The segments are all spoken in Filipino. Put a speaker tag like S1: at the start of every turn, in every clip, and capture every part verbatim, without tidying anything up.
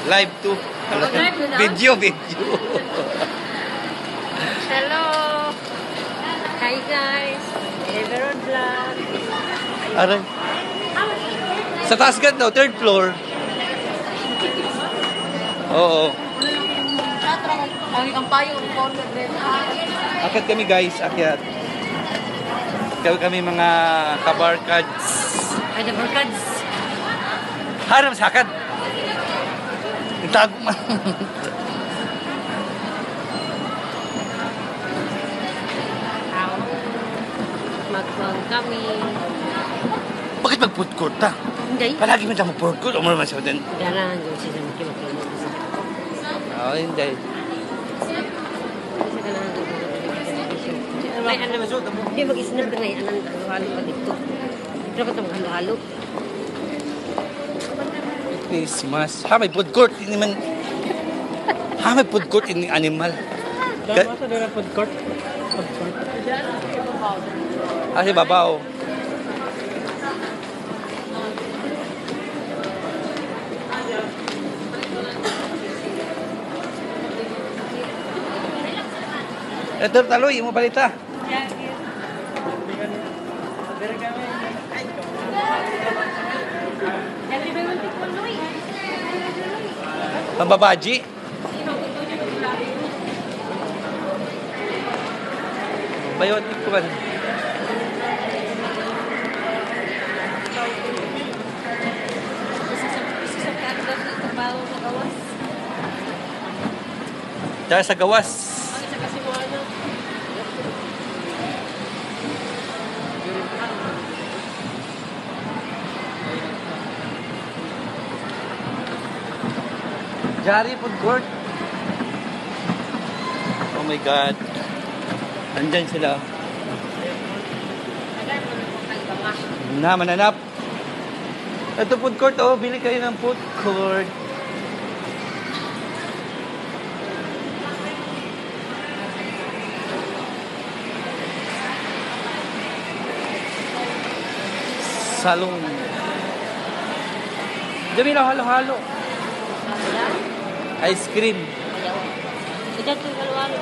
S1: Live to.
S2: Live to na?
S1: Video, video.
S2: Hello. Hi guys. Everon Vlog.
S1: Aray. Sa taas ka daw, third floor. Oo.
S2: Ang ang payo ng corner din.
S1: Akit kami guys, akit. Kami kami mga kabarkads.
S2: Ay, the barkads.
S1: Haram sa akad. Itago man.
S2: Magpang kami.
S1: Bakit mag-food court ta?
S2: Hindi.
S1: Palagi mo tayo mag-food court. Umar naman siya din.
S2: Ganahan yung siya sa makimakilog.
S1: Oo, hindi.
S2: Ay, ano naman. Hindi mag-isnab ka na yan. Anong halo ka dito. Ito ka itong halo-halo.
S1: Christmas. Ha, may food court. Hindi man... Ha, may food court. Hindi animal.
S3: Dapat sa doon food court. Food court.
S1: Ah, si babaw. Ito, taloy. Yung mapalita. Pambabaji. Bayot ko ba? Tsaka sa gawas. Jari Food Court. Oh my God. Nandyan sila. Na, mananap. Ito food court, oh. Bili kayo ng food court. Salon. Dami na halo-halo. Ice cream.
S2: Ito ito halo-halo.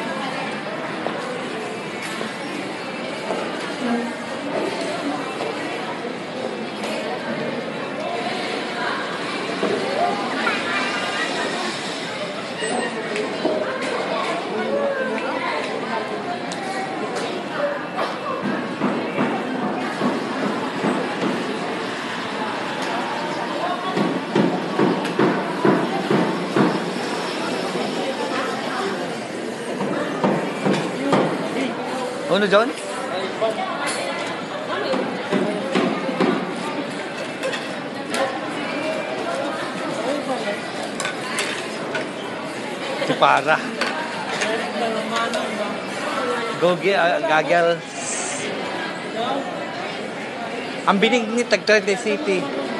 S1: Ano, John? Para. Gogi, uh, goggles. Ang binig ni Tag Trade City.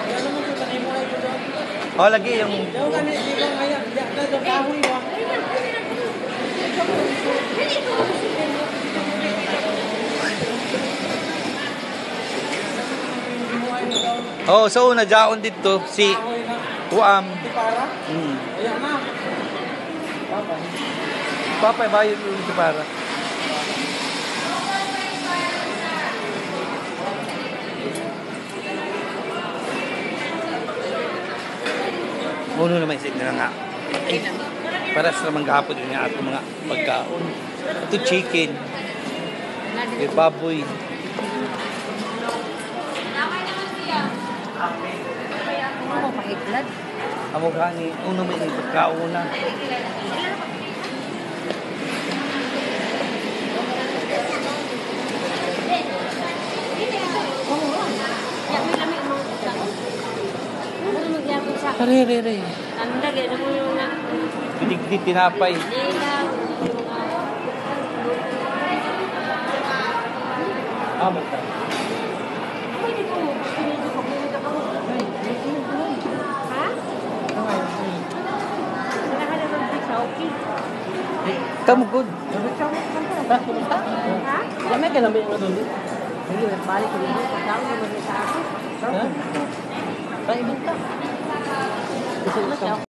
S1: Oh, lagi yung... Oh, so nadyaon dito si Tuam. Hmm. Papa, bayad dito para. Uno naman isip nila nga. Ay, para sa manggapon din nga ato mga pagkaon. Ito chicken. May baboy.
S2: Ano pa itlad?
S1: Amo gani, uno may pagkaon na. Re, re, re.
S2: Ano lagi? Ano mo yung na?
S1: Gidig-gidig tinapay. Ah, basta.
S2: Ha?
S1: Kamu good.
S2: Ha?
S3: Dami ka namin yung doon.
S2: Hindi, balik ko dito. Pagkaon naman sa ako.
S3: Ha? Ay, ibig ka.